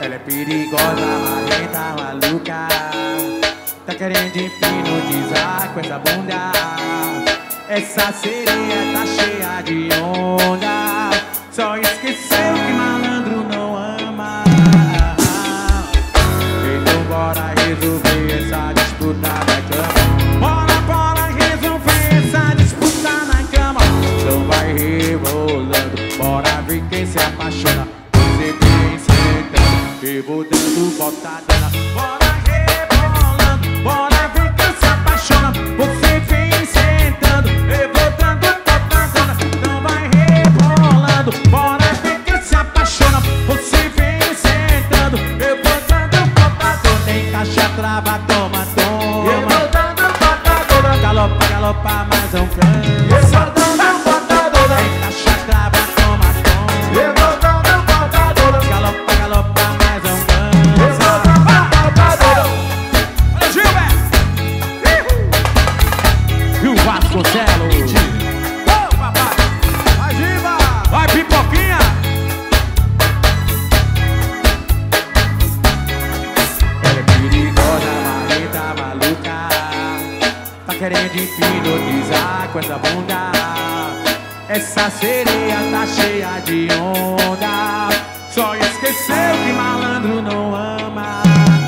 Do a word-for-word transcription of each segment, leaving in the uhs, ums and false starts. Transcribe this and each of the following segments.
Ela é perigosa, marrenta, maluca. Tá querendo hipnotizar com essa bunda. Essa sereia tá cheia de onda. Só esqueceu que malandro não ama. Então bora resolver essa disputa na cama. Bora, bora resolver essa disputa na cama. Então vai rebolando, bora ver quem se apaixona. Você vem sentando, eu vou dando voltadona. Bora rebolando, bora ver quem se apaixona. Você vem sentando, eu vou dando voltadona. Então vai rebolando, bora ver quem se apaixona. Você vem sentando, eu vou dando voltadona. Tem caixa, trava, toma, toma. Eu vou dando voltadona. Galopa, galopa, mas não cansa. Eu vou dando voltadona. Tem caixa, trava, toma, toma. Eu vou dando voltadona. Galopa, galopa, mas não cansa. Eu vou dando voltadona. Olha, Gilberto. E o Vasconcelos. Ô, papai. Vai, Giba. Vai, Pipoquinha. Ela é perigosa, marrenta, maluca. Tá querendo hipnotizar com essa bunda. Essa sereia tá cheia de onda. Só esqueceu que malandro não ama.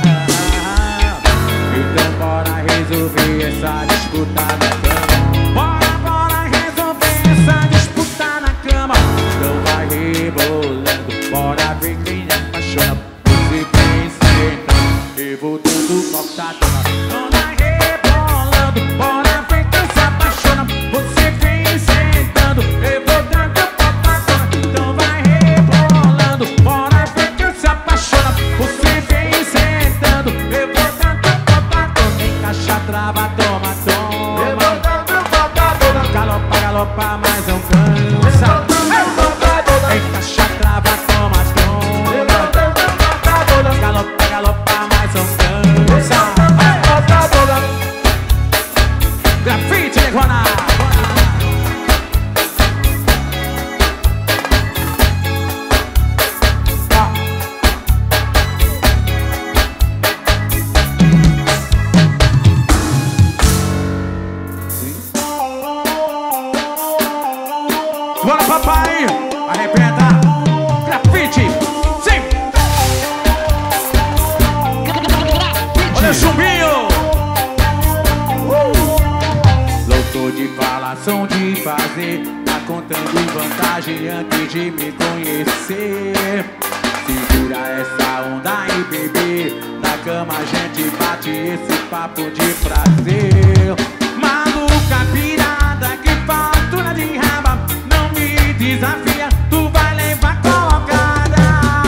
Então bora resolver essa disputa na cama. Bora, bora resolver essa disputa na cama. Então vai rebolando, bora ver quem apaixona. Você vem sentando, eu vou dando voltadona. Então vai rebolando, bora ver quem se apaixona. Você vem sentando, eu vou dando voltadona. Então vai rebolando, bora ver quem se apaixona. Você vem sentando, eu vou dando voltadona. Encaixa, trava, toma, toma. Eu vou dando voltadona. Galopa, galopa, mas não cansa. Encaixa, trava, toma, toma. Eu vou dando voltadona. Galopa, galopa, mas não cansa. Grafite, Negona. Bora, papai! Arrebenta! Grafite! Sim! Olha o chumbinho! Uh! Louco de falação de fazer. Tá contando vantagem antes de me conhecer. Segura essa onda e bebê. Na cama a gente bate esse papo de prazer. Maluca pirada que fatura de raba. Não me desafia, tu vai levar colocada.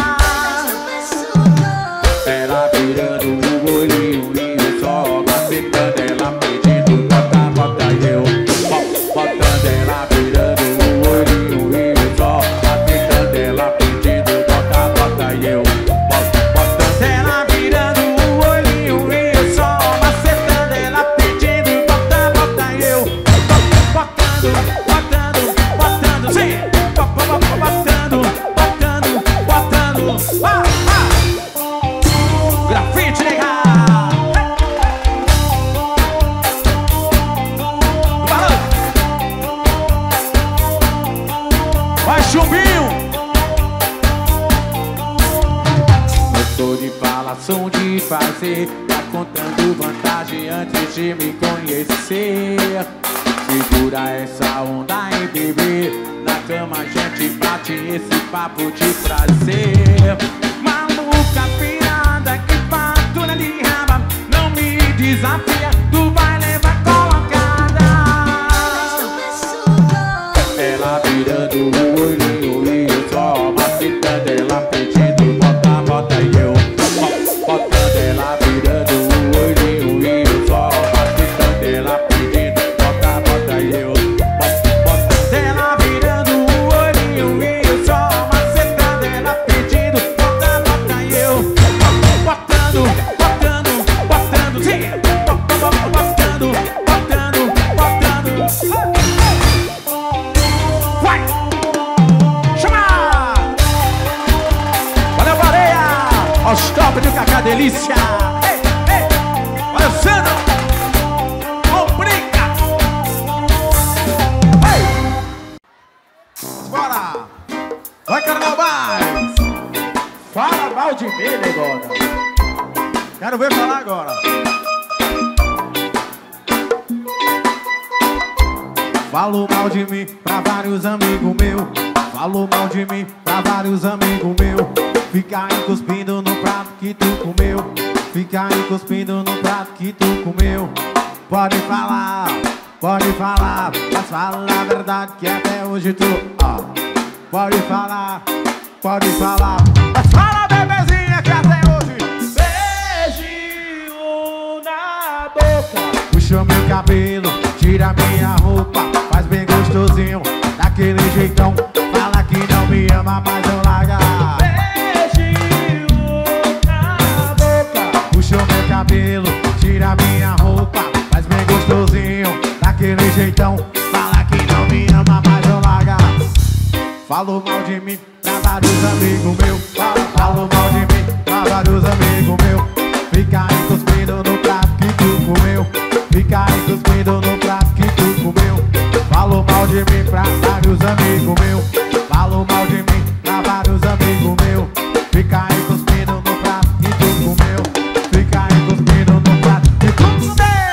Ela virando o olhinho e eu só macetando. Ela pedindo bota, bota e eu botando. Ela virando o olhinho e eu só macetando. Ela pedindo bota, bota e eu botando. Ela virando o olhinho e eu só macetando. Ela pedindo bota, bota e eu botando, botando, botando, sim, botando, botando, botando, ah, ah. Grafite legal. Vai, chumbinho. Gostou de falação de fazer. Tá contando vantagem antes de me conhecer. Segura essa onda e bebê. Na cama a gente bate esse papo de prazer. Maluca pirada que fatura de raba. Não me desafia, tu vai levar colocada. Ela virando o olhinho e eu só macetando. Ela pedindo bota, bota e eu botando. Ela virando o olhinho e eu só macetando. Ela pedindo bota, bota e eu botando. Ela virando o olhinho e eu só macetando. Ela pedindo bota, bota e eu botando, botando, botando, sim, botando. Falou mal de mim pra vários amigos meus. Falou mal de mim pra vários amigos meus. Fica aí cuspindo no prato que tu comeu. Fica aí cuspindo no prato que tu comeu. Pode falar, pode falar, mas fala a verdade que até hoje tu ó. Pode falar, pode falar, mas fala, bebezinha, que até hoje beijinho na boca. Puxa meu cabelo, tira minha roupa, faz bem gostosinho, daquele jeitão. Fala que não me ama, mas eu larga. Beijinho na boca. Puxa meu cabelo, tira minha roupa, faz bem gostosinho, daquele jeitão. Fala que não me ama, mas eu larga. Falou mal de mim pra vários amigos meus. Falou mal de mim pra vários amigos meus. Fica aí cuspindo no prato que tu comeu. Fica aí cuspindo no prato que tu comeu. Falou mal de mim pra vários amigos meus. Falou mal de mim pra vários amigos meus. Fica aí cuspindo no prato que tu comeu. Fica aí cuspindo no prato que tu comeu.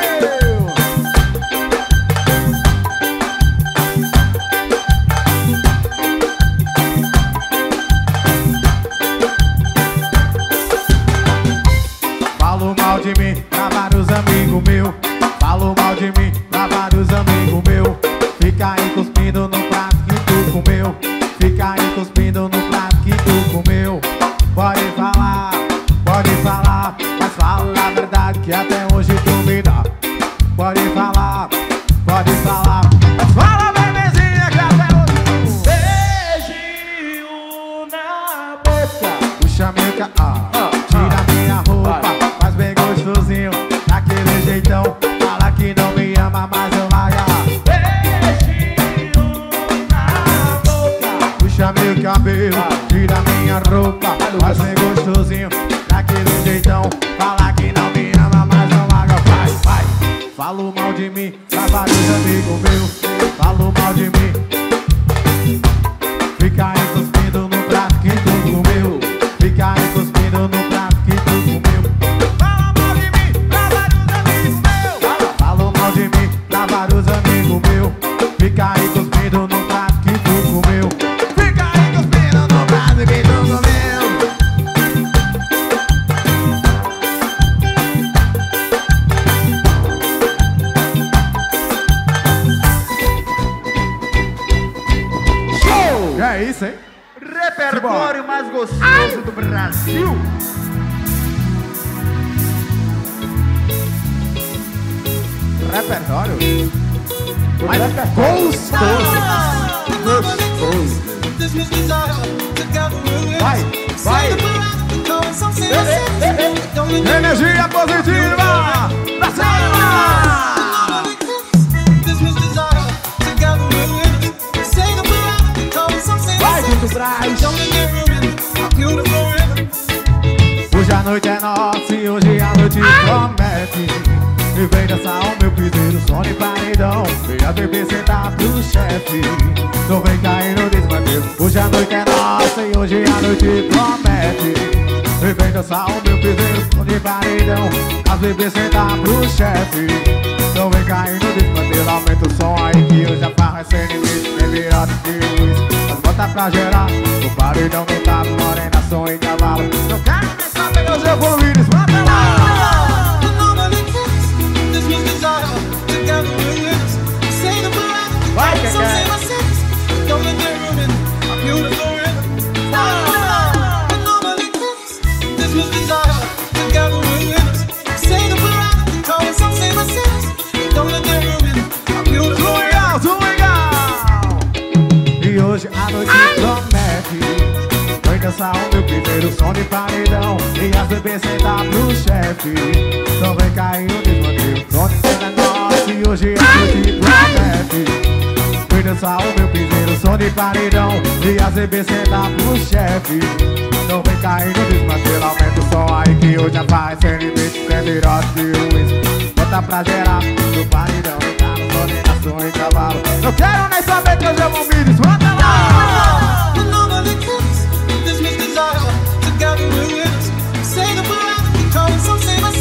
Falou mal de mim pra vários amigos meus. Falou mal de mim pra vários amigos meus. Fica aí cuspindo no prato que tu comeu. Fica aí cuspindo no prato que tu comeu. Pode falar, pode falar, mas fala a verdade que até hoje tu me dá. Pode falar, pode falar, mas fala, bebezinha, que até hoje tu. Beijinho na boca. Puxa meu ca... ah, tira minha roupa, faz bem gostosinho, daquele jeitão. Fala que não me ama, mas eu larga. Beijinho na boca. Puxa meu cabelo, tira minha roupa, faz bem gostosinho, daquele jeitão. Fala que não me ama, mas eu larga. Vai, vai. Falou mal de mim pra vários amigos meus. Falou mal de mim. Fica aí cuspindo no prato que tu comeu. Fica aí cuspindo no prato que tu comeu. Falou mal de mim pra vários amigos meus. Falou mal de mim pra vários amigos meus. Fica aí cuspindo no prato que tu comeu. Fica aí cuspindo no prato que tu comeu. Show! É isso, hein? Repertório mais gostoso do Brasil. Repertório? Mas é gostoso. Gostoso. Vai, vai. Energia positiva. Pra cima. Vai, Guto Braz. Hoje a noite é nossa e hoje a noite promete. E vem dançar o meu piseiro, som de paredão. Vem a bebê sentar pro chefe. Não vem cair no desmantelo. Hoje a noite é nossa e hoje a noite promete. E vem dançar o meu piseiro, som de paredão. As bebês sentar pro chefe. Não vem cair no desmantelo. Aumenta o som aí que eu já faço sem limite. Tem virado de luz, mas bota pra gerar. O paredão não tá morena, som e cavalo. Não quero nem saber meus evoluídos, manda lá. Vai, que quer. E hoje a noite promete. Vem dançar o meu primeiro som de paredão. E as bebês sentar pro chefe. Não vem cair no desmantelo. Som de cena nossa e hoje a noite promete. Vem dançar o meu primeiro som de paredão. E as bebês sentar pro chefe. Não vem cair no desmantelo. Aumenta o som aí que hoje a paz sem limite. Tem virote de uísque. Bota pra gerar no paredão. E tá no som e cavalo. Não quero nem saber que eu já vou me desmanta lá.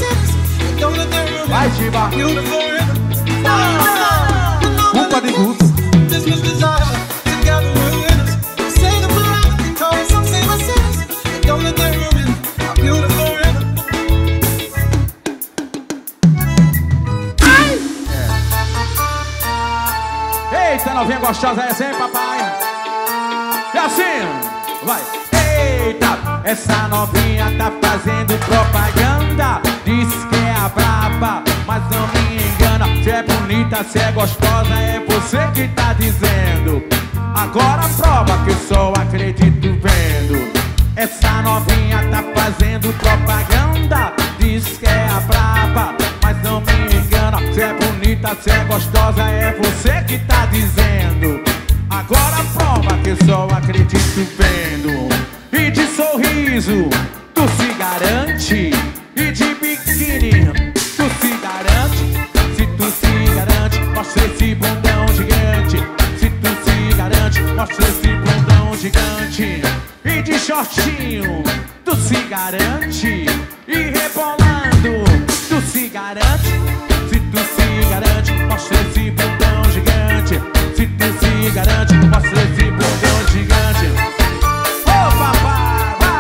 Vai, Chiba. Culpa de Guto. Essa novinha gostosa é assim, papai. E assim, vai. Eita, essa novinha tá fazendo propaganda. Diz que é a braba, mas não me engana. Se é bonita, se é gostosa, é você que tá dizendo. Agora prova que só acredito vendo. Essa novinha tá fazendo propaganda. Diz que é a braba, mas não me engana. Se é bonita, se é gostosa, é você que tá dizendo. Agora prova que só acredito vendo. E de sorriso, tu se garante. E de biquíni, tu se garante. Se tu se garante, mostra esse bundão gigante. Se tu se garante, mostra esse bundão gigante. E de shortinho, tu se garante. E rebolando, tu se garante. Se tu se garante, mostra esse bundão gigante. Se tu se garante, mostra esse bundão gigante. Ô oh, papai, vai!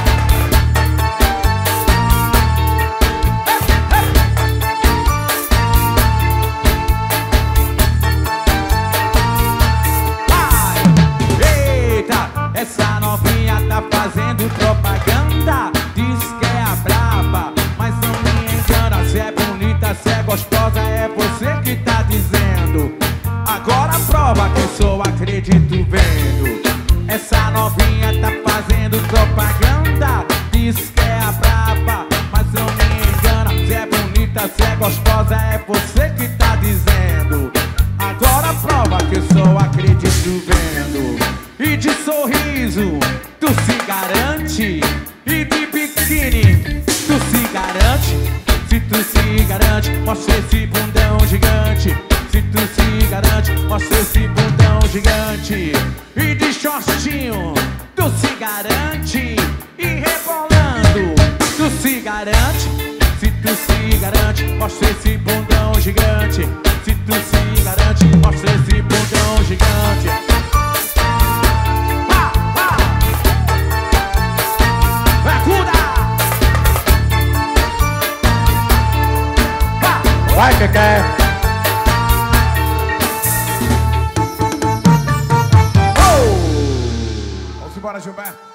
Vai! Eita, essa novinha tá fazendo propaganda. Diz que é a braba, mas não me engana. Se é bonita, se é gostosa, é você que tá dizendo. Agora prova que só acredito vendo. Essa novinha tá fazendo propaganda. Diz que é a braba, mas não me engana. Se é bonita, se é gostosa, é você que tá dizendo. Agora prova que só acredito vendo. E de sorriso, tu se garante. E de biquíni, tu se garante. Se tu se garante, mostra esse bundão gigante. Se tu se garante, mostra esse bundão gigante. E de shortinho, tu se garante. E rebolando, tu se garante. Se tu se garante, mostra esse bundão gigante. Se tu se garante, mostra esse bundão gigante. Ah, ah. Vai, cuida! Vai, que quer. Vamos embora, Gilberto.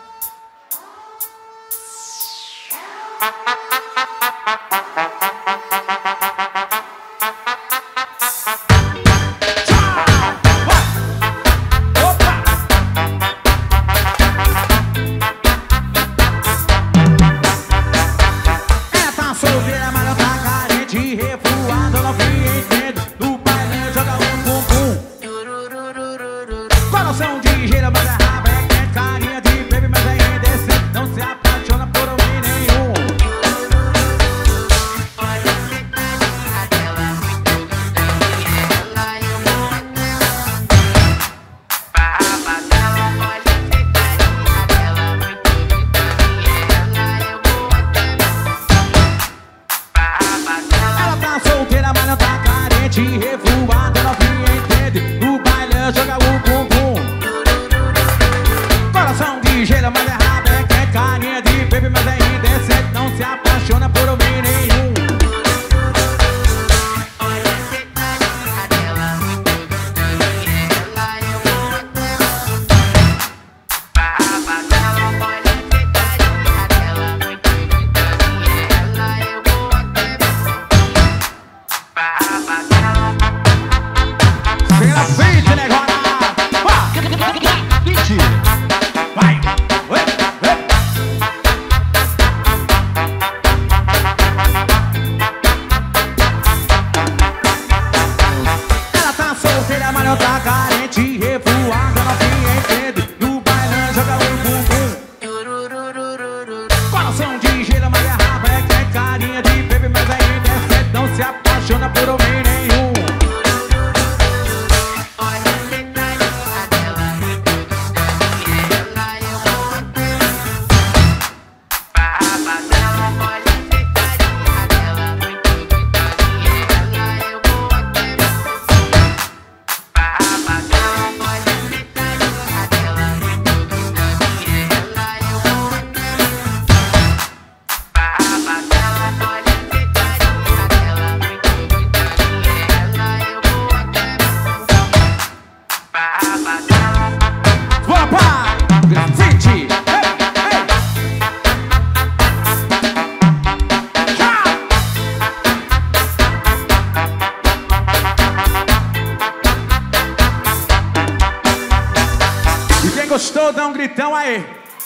gostou, dá um gritão aí.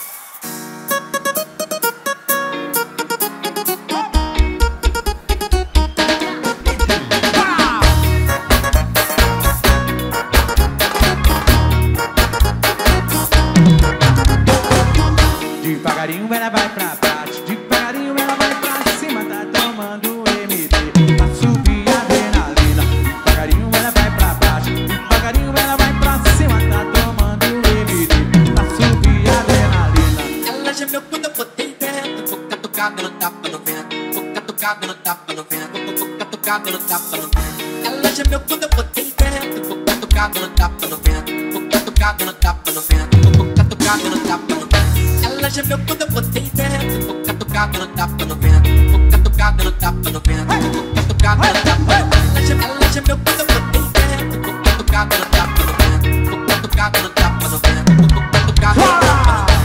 Devagarinho ela vai pra baixo, devagarinho ela vai pra cima, tá tomando M D pra subir a adrenalina. Devagarinho ela vai pra baixo, devagarinho ela vai pra cima, tá tomando M D pra subir a adrenalina. Ela gemeu quando eu botei dentro, boca tocada no tapa no vento, boca tocada no tapa no vento, boca tocada no tapa no vento. Ela gemeu quando eu botei dentro, boca tocada no tapa no vento, boca tocada no tapa no vento, boca tocada no tapa no vento. Ela gemeu quando eu botei dentro, boca tocada no tapa no vento, boca tocada no tapa no vento, boca tocada no tapa no vento. Ela gemeu quando eu botei dentro, boca tocada no tapa no vento, boca tocada no tapa no vento, boca tocada no tapa no vento.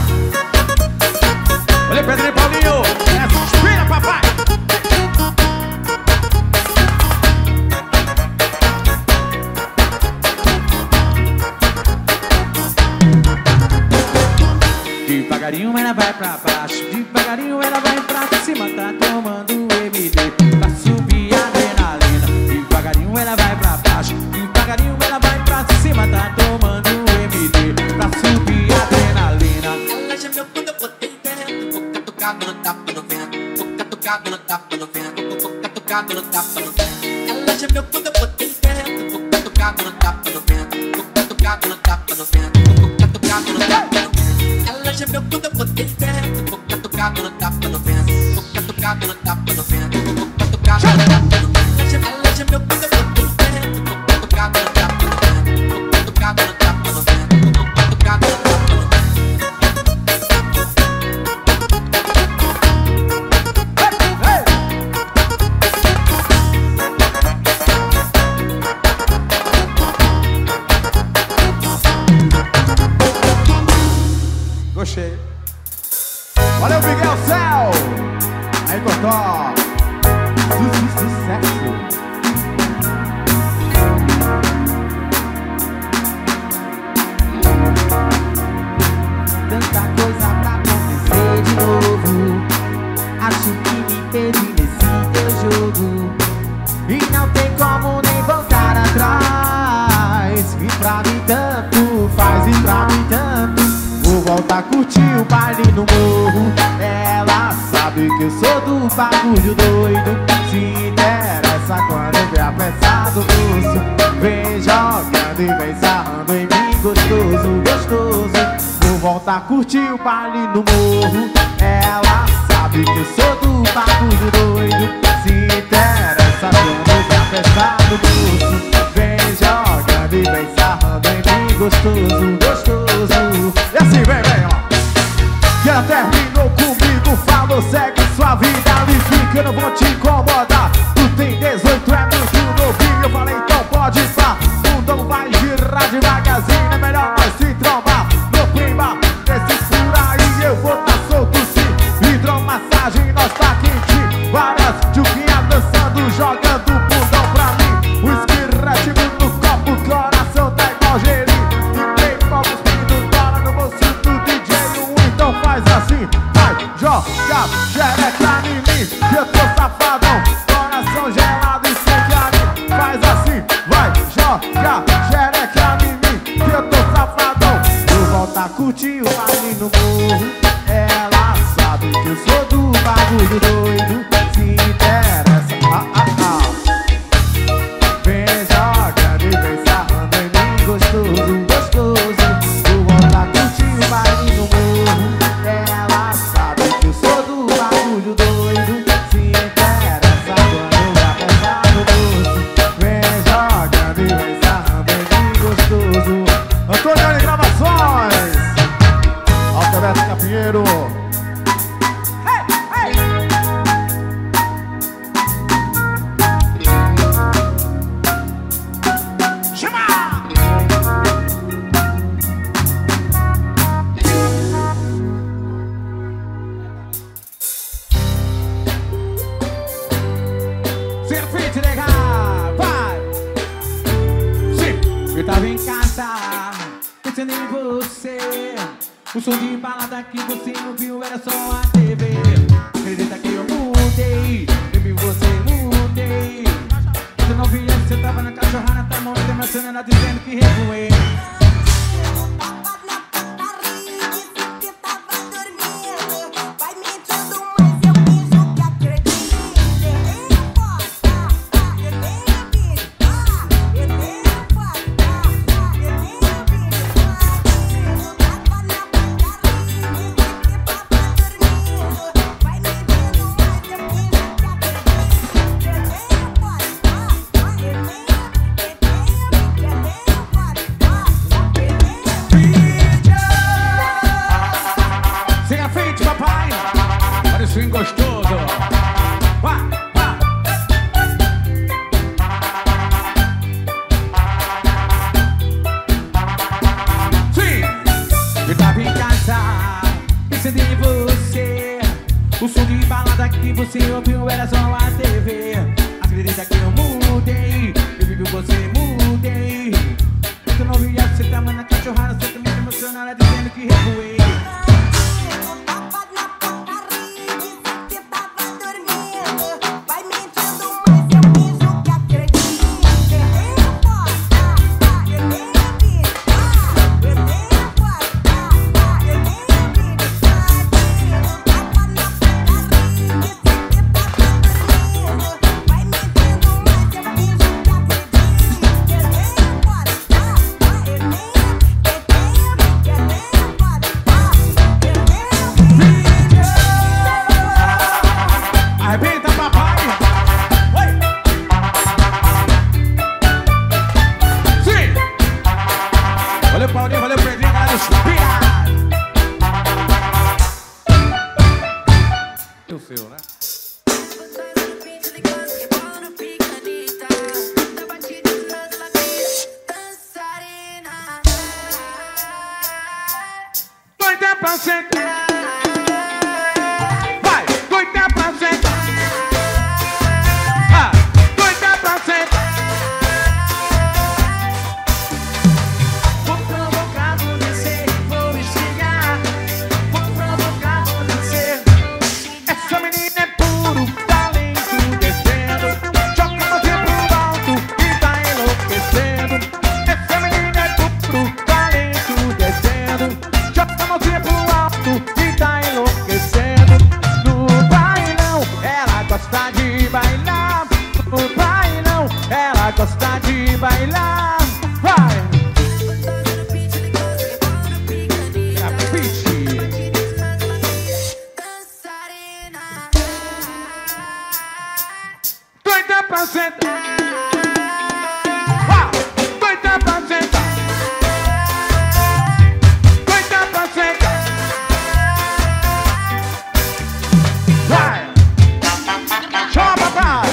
Olha, Pedro e Paulinho, respira, papai. Devagarinho ela vai pra baixo, devagarinho ela vai pra cima, tá tomando M D pra subir a adrenalina. Devagarinho ela vai pra baixo, devagarinho ela vai pra cima, tá tomando M D pra subir a adrenalina. Ela gemeu quando eu botei dentro, boca tocada no tapa no vento, boca tocada no tapa no vento, boca tocada no tapa no vento. Ela gemeu quando eu botei dentro, boca tocada no tapa no vento, boca tocada no tapa no vento, boca tocada no tapa no vento. Ela gemeu quando eu botei dentro, boca tocada no tapa no vento, boca tocada no tapa no vento, boca tocada no tapa no vento. Ela gemeu quando eu botei dentro, boca tocada no tapa no vento, boca tocada no tapa no vento, boca tocada no tapa no vento. Gostei. Valeu, Miguel Céu. Aí, Cotó. Sucesso. Tanta coisa pra acontecer de novo, acho que me perdi nesse teu jogo, e não tem como nem voltar atrás. E pra mim tanto faz, e pra mim tanto. Vou voltar a curtir o baile no morro. Ela sabe que eu sou do bagulho doido, se interessa quando eu ver apressado moço. Vem jogando e vem sarrando em mim gostoso, gostoso. Vou voltar a curtir o baile no morro. Ela sabe que eu sou do bagulho doido, se interessa quando eu ver apressado moço. Vem jogando e vem sarrando em mim gostoso, gostoso. E assim, vem, vem, ó. Que ela terminou comigo, falou, segue sua vida, me fica, eu não vou te incomodar. Tu tem dezoito, é muito novinho, eu falei, então pode ir pra. O mundo vai girar devagarzinho, é melhor nós se trombar. No prima, desses por aí, eu vou tá solto sim. Hidromassagem, nós tá quente. Várias tchuquinhas dançando, jogando bundão pra mim. O esquirrete no copo, coração tá igual gelinho. Assim, vai, joga xereca em mim, que eu tô safadão, coração gelado e sem carinho. Faz assim, vai, joga xereca em mim, que eu tô safadão. Vou voltar a curtir o baile no morro. Ela sabe que eu sou do bagulho doido, se interessa, ah, ah, ah. Vem jogando e vem sarrando em mim gostoso, gostoso. Vou voltar a curtir o baile no morro. Ela sabe que eu sou do bagulho doido, se interessa quando eu já pensar no doce. Vem jogando e vem sarrando em mim gostoso. Antônio Gravações, Alberto Capinheiro. Hey, hey. Chama! Circuito legal, vai! Sim! Eu tava em casa, pensando em você. O som de balada que você ouviu era só a T V. Acredita que eu mudei, baby, você mudei. Você não via, você tava na cachorrada, tá morrendo, emocionada, dizendo que revoei. Gostoso. Vai, vai. Sim, eu tava em casa, pensando em você. O som de balada que você ouviu era só a T V. Acredita que eu mudei, eu vivo você mudei. Eu não via, você tava na cachorrada, você também emocionada, dizendo que revoei. Valeu, Paulinho, valeu, Pedrinho, galera do Chupia. E o seu, né? Doida pra sentar. Vai, doida pra sentar. Ah, doida pra sentar. Gosta de bailar, vai! Doida pra sentar, doida pra sentar, doida pra sentar, vai! Chama, papai!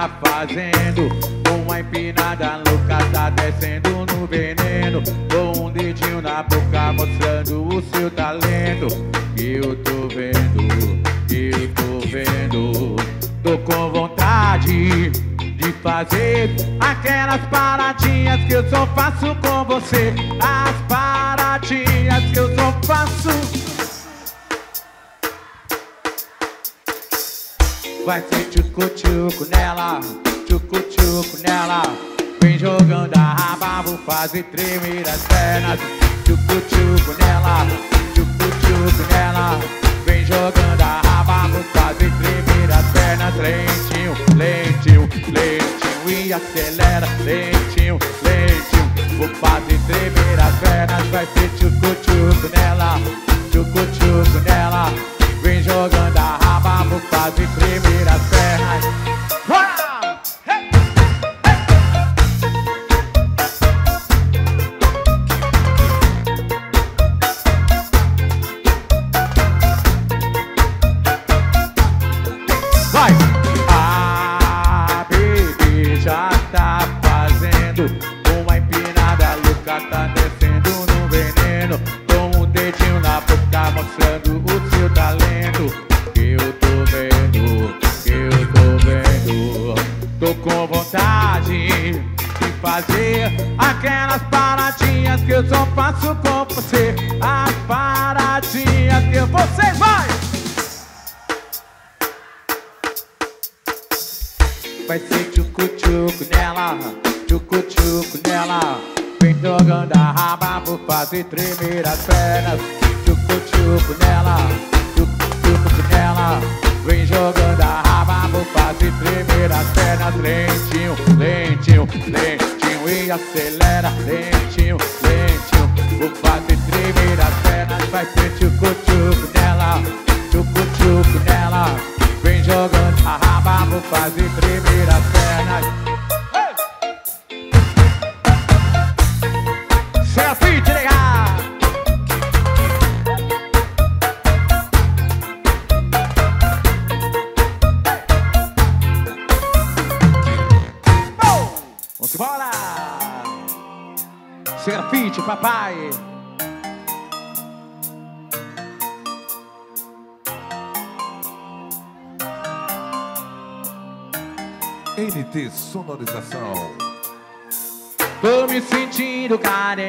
tá fazendo? Uma empinada louca tá descendo no veneno, com um dedinho na boca mostrando o seu talento. Eu tô vendo, eu tô vendo. Tô com vontade de fazer aquelas paradinhas que eu só faço com você. As paradinhas que eu só faço. Vai ser tchucu-tchucu nela, tchucu-tchucu nela. Vem jogando a raba, vou fazer tremer as pernas. Tchucu-tchucu nela, tchucu-tchucu nela. Vem jogando a raba, vou fazer tremer as pernas. Lentinho, lentinho, lentinho e acelera. Lentinho, lentinho, vou fazer tremer as pernas. Vai ser tchucu-tchucu nela, tchucu-tchucu nela. Vem jogando a raba, vou fazer tremer as pernas. Hey! Vai! A bebê já tá fazendo uma empinada louca, tá descendo no veneno, com um dedinho na boca mostrando o seu talento. Eu tô vendo, eu tô vendo. Tô com vontade de fazer aquelas paradinhas que eu só faço com você. As paradinhas que você vai. Vai ser tchucu-tchucu nela, tchucu-tchucu nela. Vem jogando a raba, vou fazer tremer as pernas. Tchucu-tchucu nela, tchucu-tchucu nela. Vem jogando a raba, vou fazer tremer as pernas. Lentinho, lentinho, lentinho e acelera. Lentinho, lentinho, vou fazer tremer as pernas. Vai ser tchucu-tchucu nela, tchucu-tchucu nela. Vem jogando a raba, vou fazer tremer as pernas. Selfie, te ligar. Vamos embora. Selfie, papai. N T Sonorização. Tô me sentindo carente,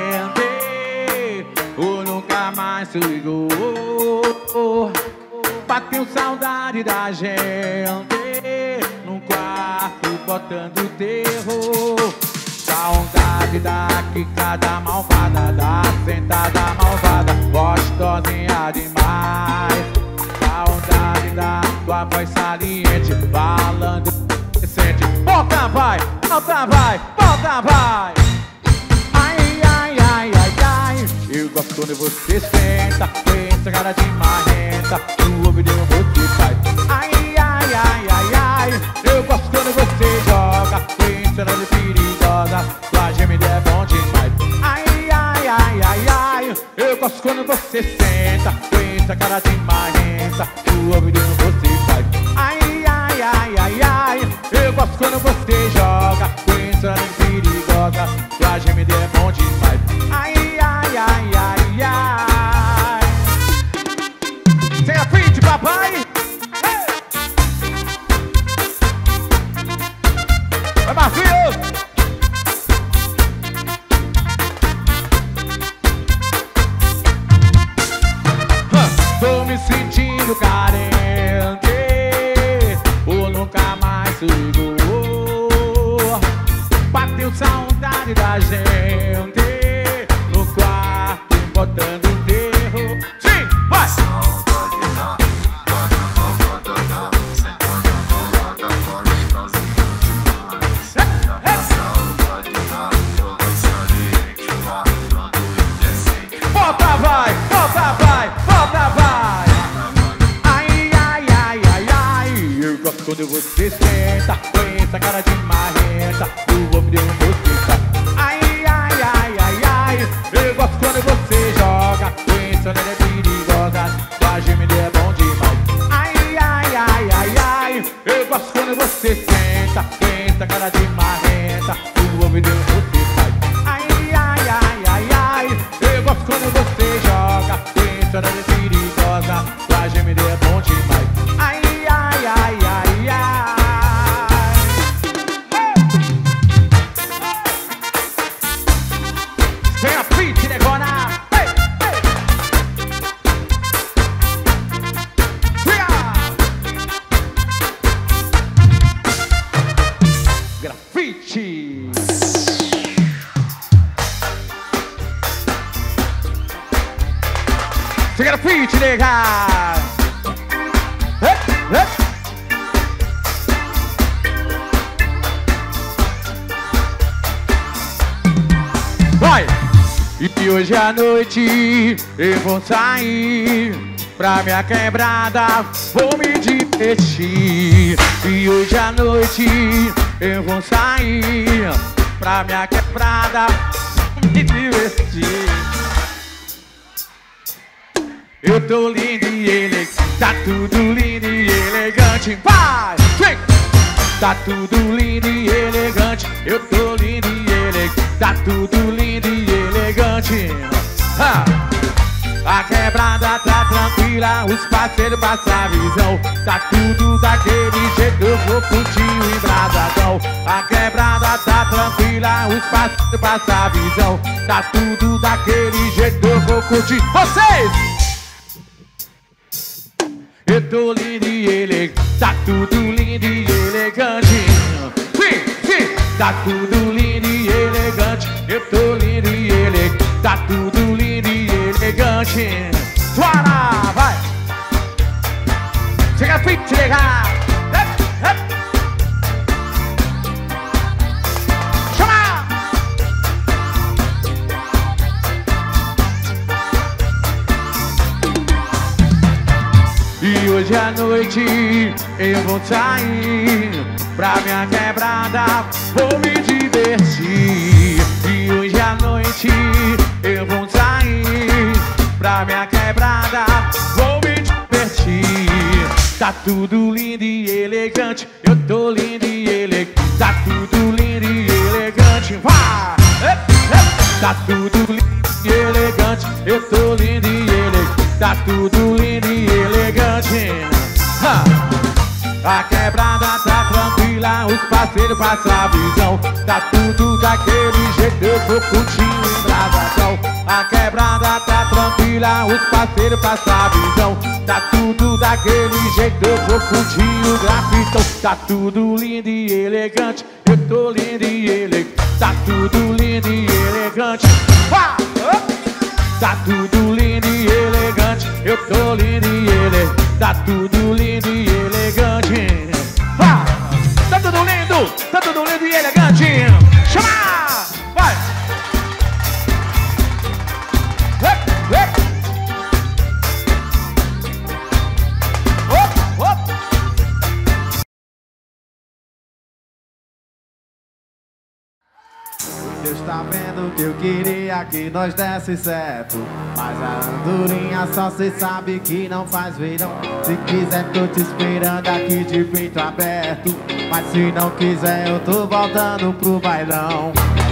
ou nunca mais sou igual. Bateu saudade da gente num quarto botando terror. Saudade da quicada malvada, da sentada malvada, gostosinha demais. Saudade da tua voz saliente, falando decente. Volta vai, volta vai, volta vai. Ai, ai, ai, ai, ai. Eu gosto quando você senta, com essa cara de marrenta, no ouvido você faz. Ai, ai, ai, ai, ai. Eu gosto quando você joga, com essa cara de perigosa, tua gemida é bom demais. Ai, ai, ai, ai, ai. Eu gosto quando você senta, com essa cara de marrenta, no ouvido você faz. Ai, ai, ai, ai, ai. Eu gosto quando você joga, pensando em perigosa, tua gemida é bom demais. Ai, ai, ai, ai, ai. Sem a frente, papai. Hey! Vai, Marquinhos. Huh. Tô me sentindo carente, ou nunca mais sou igual. Bateu saudade da gente no quarto botando terror. Sim, vai! Volta vai, volta vai, volta vai. Ai, ai, ai, ai, ai. Eu gosto quando você senta, com essa cara de marrenta, o homem deu um você. Ai, ai, ai, ai, ai. Eu gosto quando você joga, pensando ela é perigosa, tua gemida é bom demais. Ai, ai, ai, ai, ai. Eu gosto quando você sente, cara de marreta, o ouvido você faz. Ai, ai, ai, ai, ai. Eu gosto quando você joga, pensando de perigosa, pra gemer é bom demais. Ai, ai, ai, ai, ai. Vem a fit, negona. Ei, ei. Grafite. Você grafite, nega. Ei, ei. Vai! E hoje à noite eu vou sair pra minha quebrada, vou me divertir. E hoje à noite eu vou sair pra minha quebrada, vou me divertir. Eu tô lindo e elegante, tá tudo lindo e elegante. Vai! Vem! Tá tudo lindo e elegante, eu tô lindo e elegante, tá tudo lindo e elegante. Ha! A quebrada tá tranquila, os parceiros passam a visão. Tá tudo daquele jeito, eu vou curtir o embrasadão. A quebrada tá tranquila, os parceiros passam a visão. Tá tudo daquele jeito, eu vou curtir. Vocês! Eu tô lindo e elegante, tá tudo lindo e elegante. Sim, sim, tá tudo lindo e elegante. Eu tô lindo e elegante, tá tudo lindo e elegante. Bora, vai! Chega fit, chega! Chama! E hoje à noite eu vou sair pra minha quebrada, vou me divertir. E hoje à noite eu vou sair pra minha quebrada, vou me divertir. Tá tudo lindo e elegante, eu tô lindo e elegante. Tá tudo lindo e elegante, vai! Tá tudo lindo e elegante, eu tô lindo e elegante. Tá tudo lindo e elegante. Ha! A quebrada tá tranquila, os parceiros passam a visão. Tá tudo daquele jeito, eu vou curtir o embrasadão. A quebrada tá tranquila, os parceiros passam a visão. Tá tudo daquele jeito, eu vou curtir o grafitão. Tá tudo lindo e elegante, eu tô lindo e elegante. Tá tudo lindo e elegante. Ha! Tá tudo lindo e elegante, eu tô lindo e elegante. Tá tudo lindo e elegante. Ah, tá tudo lindo, tá tudo lindo e elegante. Chama! Vai! Up, up. Op, op. Deus tá vendo que eu queria que nós desse certo, mas a andorinha só cê sabe que não faz verão. Se quiser tô te esperando aqui de peito aberto, mas se não quiser eu tô voltando pro bailão.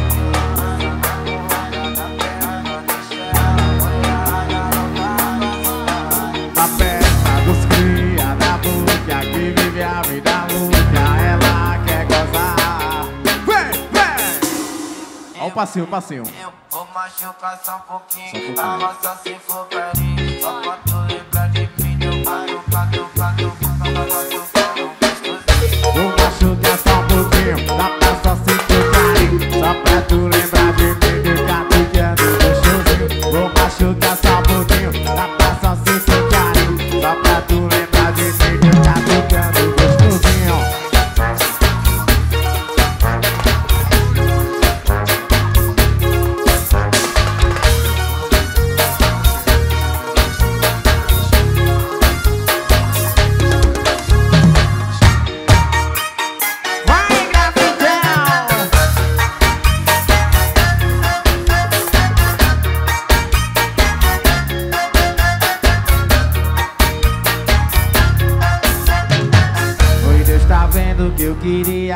A festa dos cria da boca que vive a vida louca, ela quer gozar. Vem, vem! Ó o passinho, o passinho. Eu vou machucar só um pouquinho, a só se for pra mim. Só pra tu lembrar de mim, eu bato, bato, bato, bato, bato. Vou machucar só um pouquinho, dá pra só se tocar. Só pra tu lembrar de mim, eu catucando gostosinho. Vou machucar só um pouquinho, dá pra só se tocar. Só pra tu lembrar de mim, eu catucando gostosinho.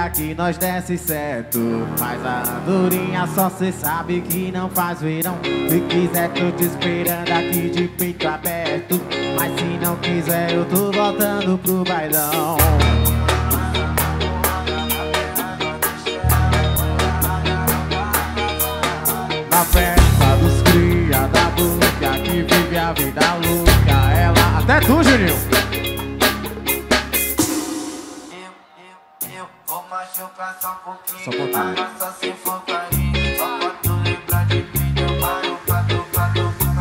dia que nós desce certo. Faz a andorinha, só cê sabe que não faz verão. Se quiser tô te esperando aqui de peito aberto, mas se não quiser eu tô voltando pro bailão. Na festa dos cria da boca que vive a vida louca, ela... Até tu, Juninho! Vou machucar só um pouquinho, Só um pouquinho. mas só se for carinho. Só pra tu lembrar de mim, eu paro pra tocar, tocar,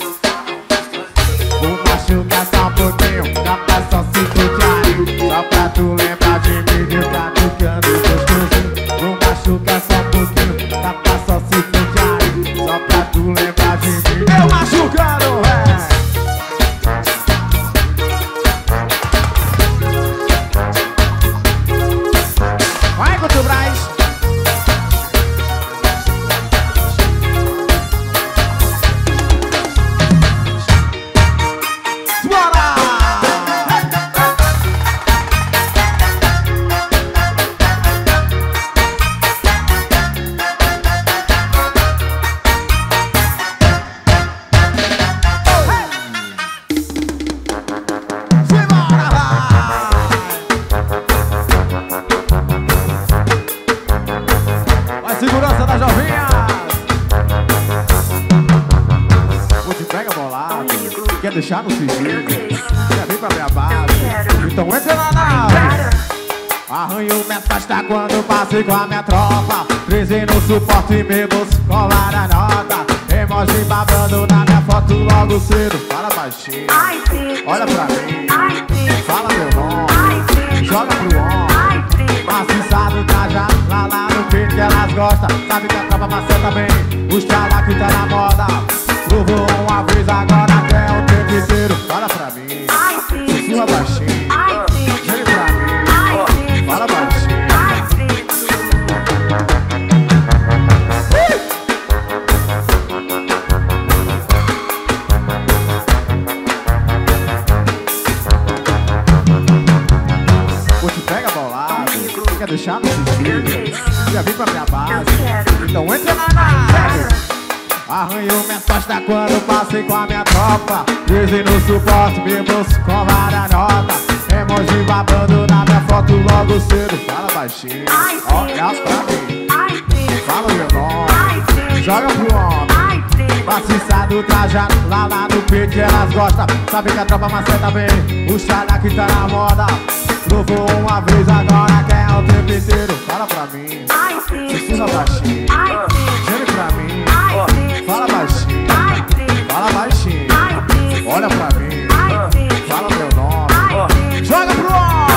Vou machucar só um pouquinho, dá pra só se for carinho. Só pra tu lembrar de mim, eu tá tocando gostosinho. Vou machucar só um pouquinho, dá pra só se for carinho. Só pra tu lembrar de mim, eu machucando, é. Vai, Couto Braz! Bora! Simbora, vai, segurança da jovinha! Vou te pega bolado, quer deixar no sigilo, quer vir pra minha base, então entra na nave. Arranho minhas pastas quando passei com a minha tropa, treze no suporte e me bolso colar a nota. Emoji babando na minha foto logo cedo. Fala baixinho, olha pra mim, fala meu nome, joga pro homem. Maciçado, trajado, lá lá no peito que elas gostam. Sabe que a tropa maceta bem, os tchala que tá na moda. Provou uma vez, agora quer o tempo inteiro. Fala pra mim, sussurra baixinho, vem pra mim, fala baixinho. Vou te pega bolado, quer deixar no sigilo, já vem pra minha base, então entra na nave. Arranhou minhas costas quando passei com a minha tropa, treze no suporte, meu bolso com várias notas. Emoji babando na minha foto logo cedo. Fala baixinho, olha pra mim, fala meu nome, joga pro homem. Maciçado, trajado, lá lá no peito que elas gostam. Sabe que a tropa maceta bem, o chalá que tá na moda. Provou uma vez, agora quer o tempo inteiro. Fala pra mim, sussurra baixinho, vem pra mim, fala baixinho, fala baixinho, olha pra mim, fala meu nome, joga pro homem.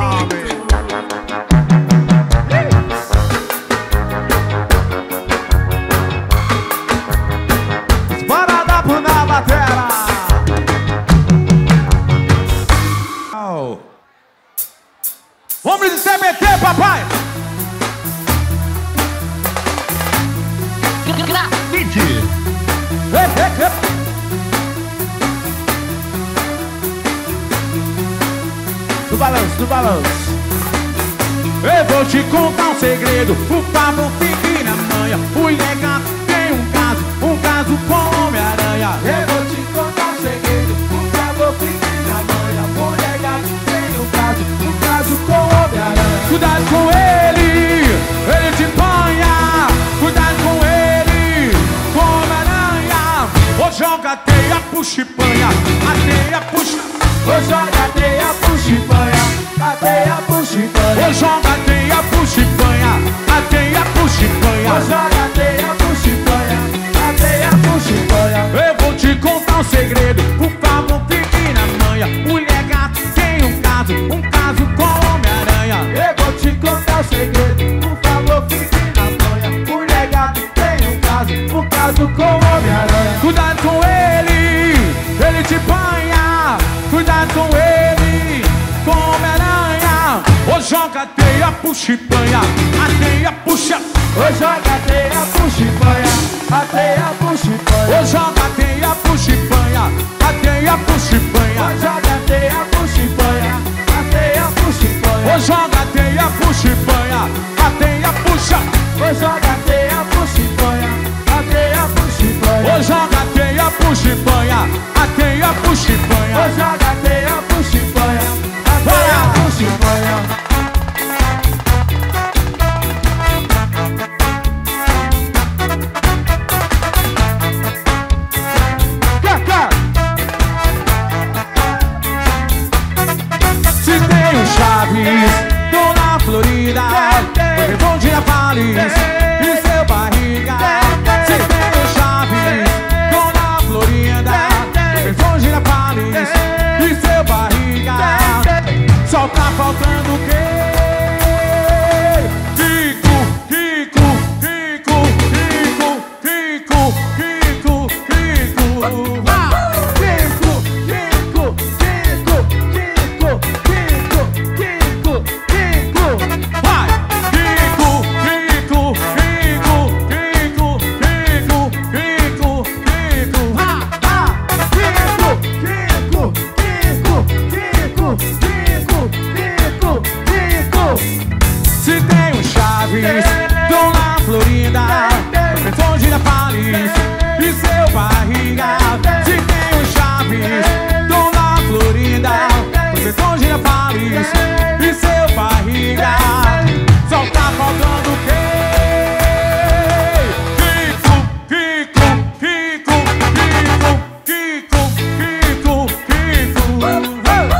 Bora dar pro na batera. Oh. Vamos de C B T, papai. Grafite. Ei, ei, ei. Do balanço, do balanço. Eu vou te contar um segredo, por favor fique na manha. O legal tem um caso, um caso com Homem-Aranha. Eu vou te contar um segredo, por favor fique na manha. O legal tem um caso, um caso com Homem-Aranha. Cuidado com ele, ele te apanha. Cuidado com ele, com Homem-Aranha. Ou joga a teia, puxa e panha, a teia puxa. Ou joga a teia, puxa e panha, a teia puxa e panha. Ou joga a teia, puxa e panha, a teia puxa e panha. Ou joga a teia, puxa e panha, a teia puxa e panha. Eu vou te contar um segredo, por favor fique na manha. Mulher gato tem um caso, um caso com Homem-Aranha. Eu vou te contar um segredo, por favor fique na manha. Mulher gato tem um caso, um caso com Homem-Aranha. Cuidado com ele, ele te apanha. Cuidado com ele, com Homem-Aranha. Ou joga a teia, puxa e panha, a teia puxa. Ou joga a teia, puxa e panha, a teia puxa e panha. Ou joga a teia, puxa e panha, a teia puxa e panha. Ou joga a teia, puxa e panha, a teia puxa e panha. Ou joga a teia, puxa e panha, Oi, joga teia pro chipanha, a teia pro chipanha. Oi, joga teia pro chipanha, a teia pro chipanha. Oi, joga teia pro chipanha, a teia pro chipanha. Se tem um Chaves, tô na Florida, porque bom dia feliz e seu barriga. Se tem um Chaves, tô na Florida, porque bom dia feliz e seu barriga. Só tá faltando o quê? Rico, rico, rico, rico, rico, rico, rico. Se tem um Chaves, tô na Florida, porque onde da Paris e seu barriga. Se tem um Chaves, tô na Florida, porque onde da Paris e seu barriga. Só tá faltando o quê? Rico, rico, rico, rico, rico, rico, rico.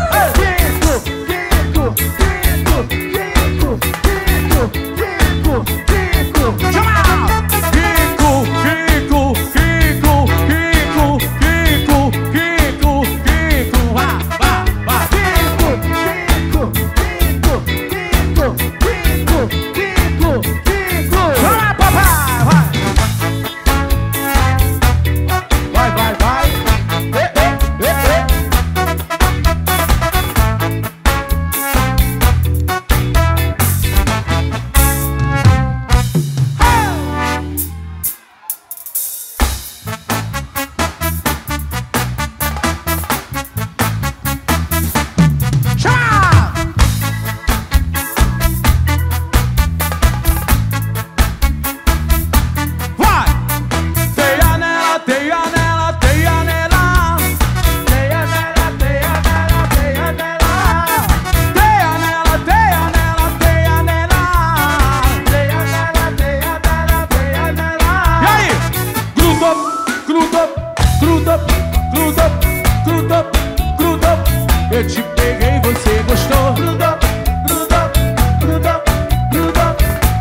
Eu te peguei, você gostou. Grudou, grudou, grudou, grudou,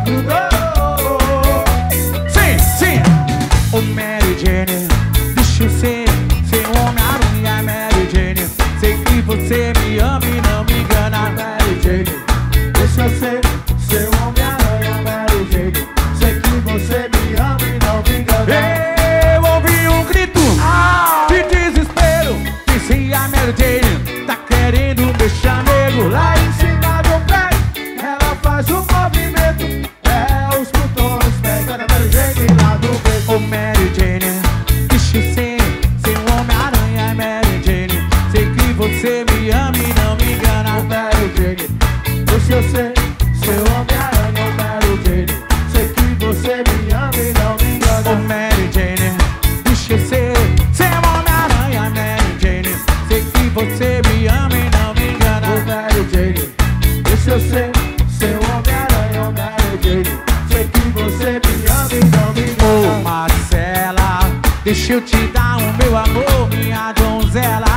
grudou. Sim, sim. Ô Mary Jane, deixa eu ser seu Homem-Aranha, Mary Jane. Sei que você me ama e não me engana, Mary Jane. Deixa eu ser seu Homem-Aranha, Mary Jane. Sei que você me ama e não me engana. Eu ouvi um grito ah, de desespero. Pensei a Mary Jane tá querendo meu chamego. Lá em cima do pé, ela faz um movimento. É, os botões pegando a Mary Jane lá do peito. Ô Mary Jane, deixa eu ser seu Homem-Aranha, Mary Jane. Sei que você me ama e não me engana, Ô Mary Jane, deixa eu ser seu Homem-Aranha, Mary Jane. Sei que você me ama e não me engana. Ô Mary Jane, deixa eu ser seu Homem-Aranha, Mary Jane. Sei que você me ama e não me engana. Ô Mary Jane, deixa eu ser seu Homem-Aranha, Mary Jane. Sei que você me ama e não me engana. Ô Marcela, deixa eu te dar o meu amor, minha donzela.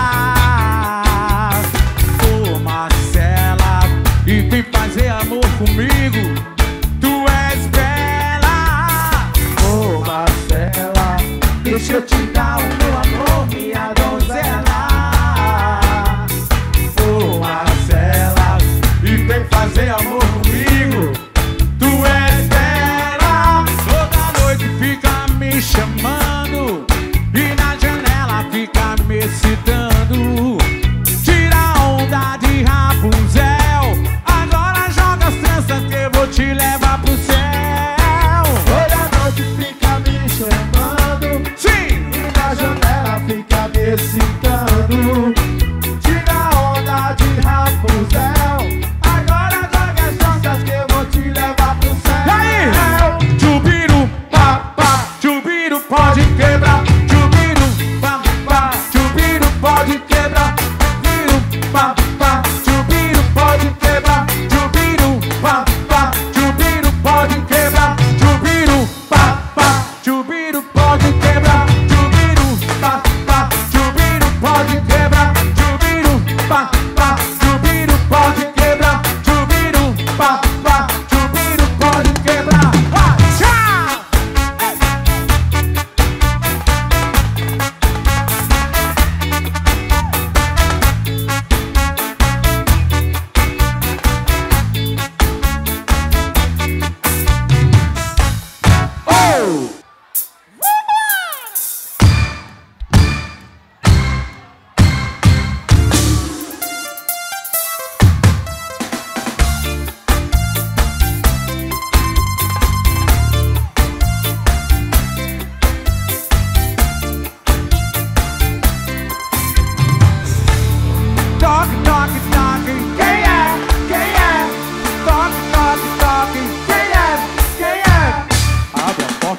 Ô Marcela, e vem fazer amor comigo. Tu és bela. Ô Marcela, deixa eu te dar o meu amor, minha donzela. Ô Marcela, e vem fazer amor comigo. Tu és bela. Toda noite fica me chamando e na janela fica me citando.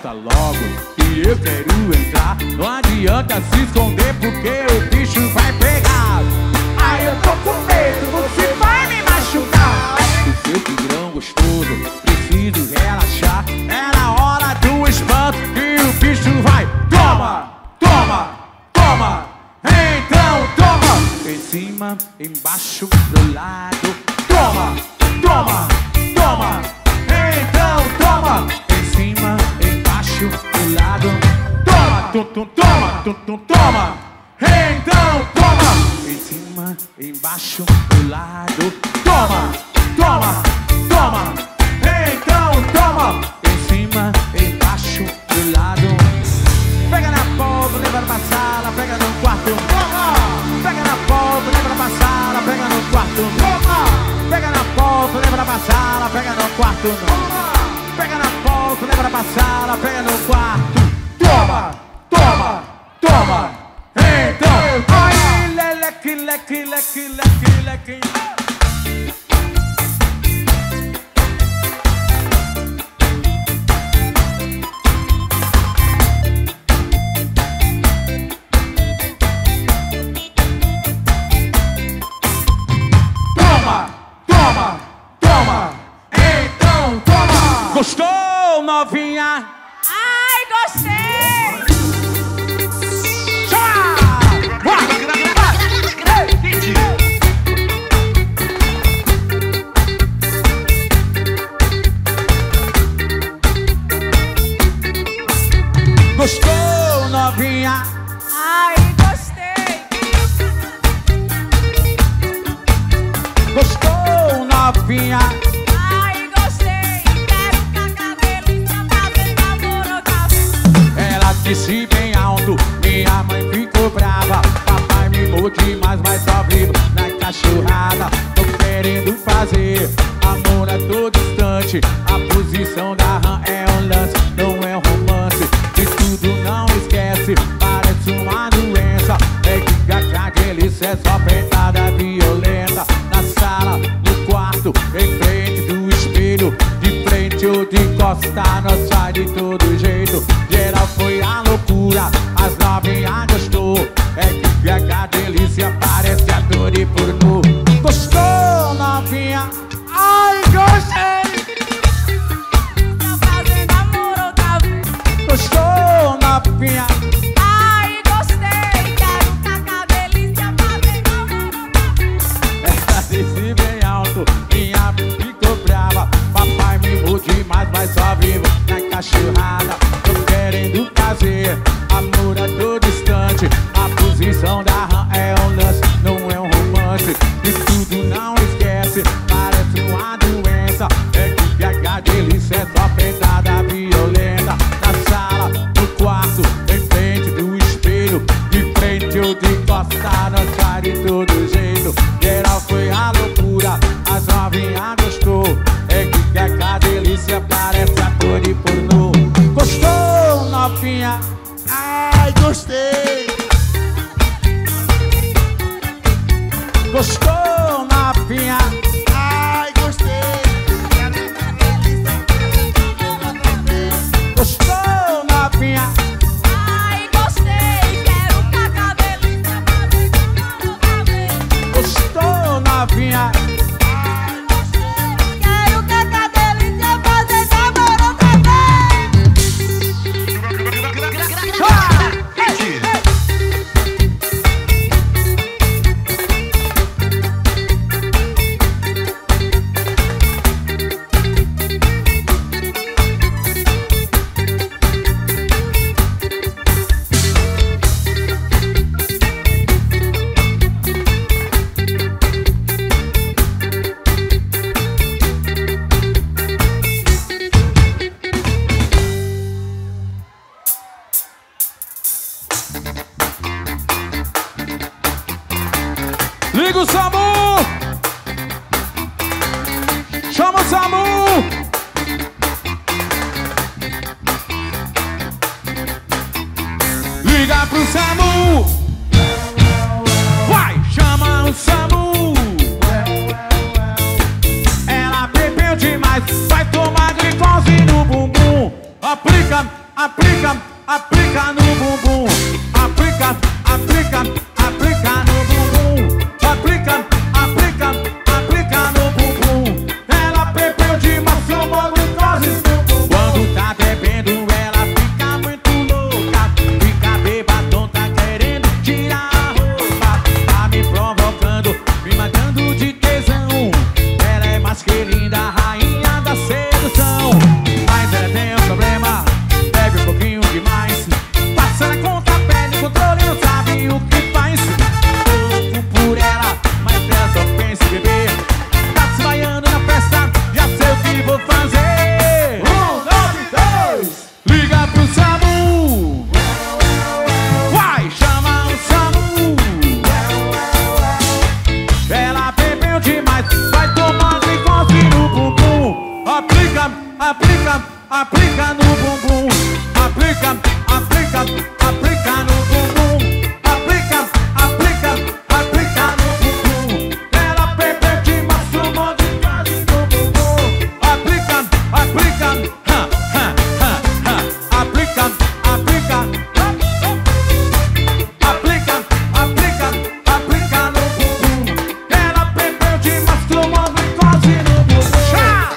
entra logo que eu quero entrar. Não adianta se esconder porque o bicho vai pegar. Ai, eu tô com medo, você vai me machucar. O seu tigrão gostoso, preciso relaxar. É na hora do espanto que o bicho vai. Toma, toma, toma. Então toma. Em cima, embaixo, do lado. Toma, toma, toma. Então toma. Em cima, embaixo, do lado. Toma, tum, tum, toma, tum, tum, toma. Então toma. Em cima, embaixo, do lado. Toma, toma, toma. Então toma. Em cima, embaixo, do lado. Pega na polpa, leva pra sala, pega no quarto. Toma. Pega na polpa, leva pra sala, pega no quarto. Toma. Pega na polpa, leva pra sala, pega no quarto. Toma. Pega na polpa, leva pra sala, pega no quarto. Toma, toma, toma. Então, ai, leleque, leque, leque, leque, leque. Toma, toma, toma. Então, toma. Gostou, novinha? Ai, gostei! Gostou, novinha? Ai, gostei! Gostou, novinha? Ai, gostei! Quero cagar delícia, fazer namoro outra vez. Ela disse bem alto, minha mãe ficou brava. Papai me mimou demais, mas só vivo na cachorrada. Tô querendo fazer amor a todo instante. A posição da rã é um lance, não é um romance. De tudo não esquece, parece uma doença. É que aquele é só pentada violenta. Na sala, no quarto, em frente do espelho, de frente ou de costa, nós sai de todo jeito. Geral foi a loucura, as novinhas gostou. É que a delícia parece ator e pornô. Gostou, novinha? Ai, gostei! Tá fazendo amor outra vez. Gostou, novinha? Ai, gostei! Quero cagar delícia, fazendo amor outra vez. Essa disse bem alto, minha mãe ficou brava. Papai me mimou demais, mas só vivo na cachorrada. Tô querendo fazer amor a todo instante. A posição da rã é um lance, não é um romance. De tudo não esquece, parece uma doença. É que a delícia é só pedrada violenta. Na sala, no quarto, em frente do espelho, de frente ou de costa, nós sai de todo jeito. Geral foi a loucura, as novinhas gostou. É que a delícia parece ator de pornô. Gostou, novinha? Ai, gostei! Gostou, novinha? Ai, gostei! Gostou, novinha? Ai, gostei! Quero cagar delícia, fazendo amor outra vez. Gostou, novinha? Quero cagar delícia, fazendo amor outra vez. Liga o SAMU! Chama o SAMU! Liga pro SAMU! Vai, chama o SAMU! Ela bebeu demais, vai tomar glicose no bumbum. Aplica aplica, aplica no bumbum. Aplica, aplica, aplica no bumbum. Aplica, aplica, aplica no bumbum. Ela bebeu demais, tomou glicose. Quando tá bebendo, ela fica muito louca. Fica bebadão, tá querendo tirar a roupa. Tá me provocando, me matando de tesão. Ela é mais que linda, rainha da sedução. Mas ela tem um problema, bebe um pouquinho demais. Passa na conta, perde o controle, não sabe o que faz. Louco por ela, mas ela só pensa em beber. Tá desmaiando na festa, já sei o que vou fazer. Um, dois, dois, liga pro SAMU. Vai, chama o SAMU. Ela bebeu demais, vai tomar glicose no bumbum. Aplica, aplica, aplica no bumbum. Aplica, aplica, aplica no bumbum. Aplica, aplica, aplica no bumbum. Ela bebeu demais, tomou glicose no bumbum. Aplica, aplica, ha, ha, ha, ha. Aplica, aplica, aplica, aplica, aplica no bumbum. Ela bebeu demais, tomou glicose no bumbum. Chá!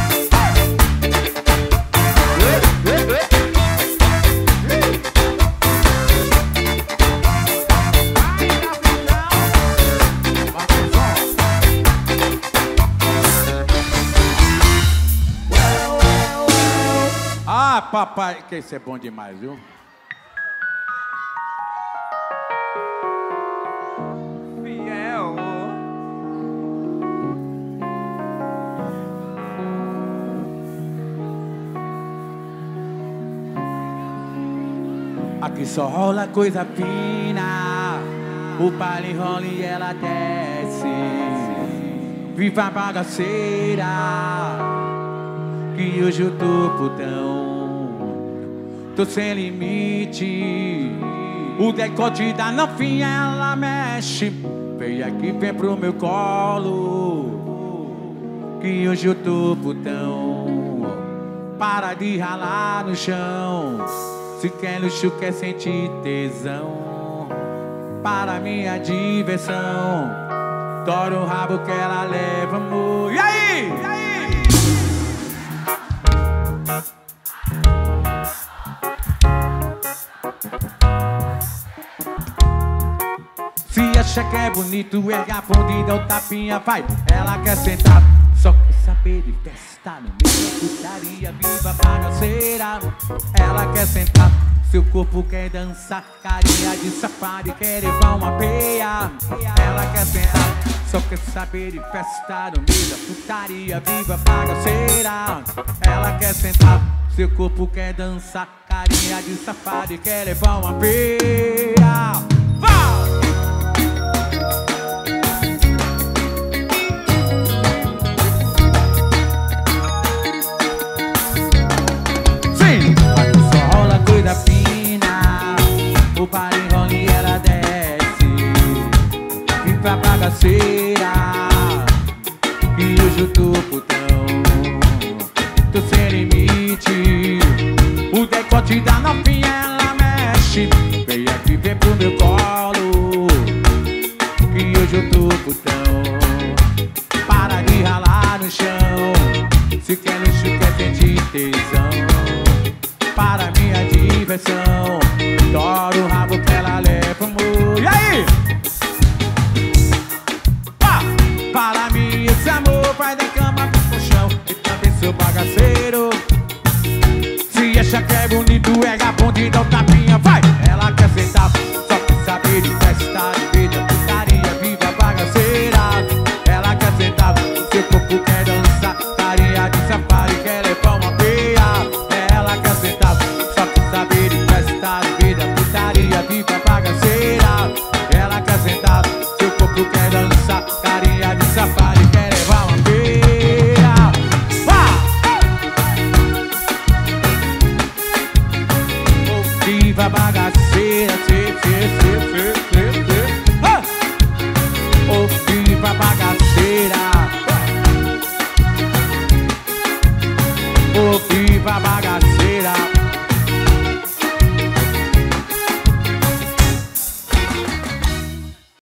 Ah, papai, que isso é bom demais, viu? Fiel. Aqui só rola coisa fina. O baile rola e ela desce. Viva a bagaceira, que hoje eu tô putão, tô sem limite. O decote da novinha ela mexe. Vem aqui, vem pro meu colo, que hoje eu tô putão. Para de ralar no chão. Se quer luxo, quer sentir tesão. Para minha diversão, tora o rabo que ela leva, amor. E aí? E aí? Se acha que é bonito, erga a bunda e dá o tapinha, vai. Ela quer sentar, só quer saber de festa no meio da putaria, viva bagaceira. Ela quer sentar, seu corpo quer dançar, carinha de safado e quer levar uma peia. Ela quer sentar, só quer saber de festa no meio da putaria, viva bagaceira. Ela quer sentar, seu corpo quer dançar, carinha de safado e quer levar uma peia. Vai! Coisa fina, o baile rola e ela desce. Viva a bagaceira, que hoje eu tô putão, tô sem limite. O decote da novinha ela mexe. Vem aqui, vem pro meu colo, que hoje eu tô putão. Para de ralar no chão. Se quer luxo, quer sentir tesão. Para minha diversão, tora o rabo que ela leva, amor. E aí? Ah, para mim esse amor vai da cama pro colchão. E também sou bagaceiro. Se acha que é bonito, é bunda e dá um tapinha, vai. Ela quer sentar, só quer saber de festa, de vida, putaria, viva bagaceira. Ela quer sentar, seu corpo quer dançar, carinha de safari, quer levar uma peia. Ela quer sentar, só quer saber de festa, de vida, putaria, viva bagaceira. Ela quer sentar, seu corpo quer dançar, carinha de safari, quer levar uma peia. Vá! Viva bagaceira.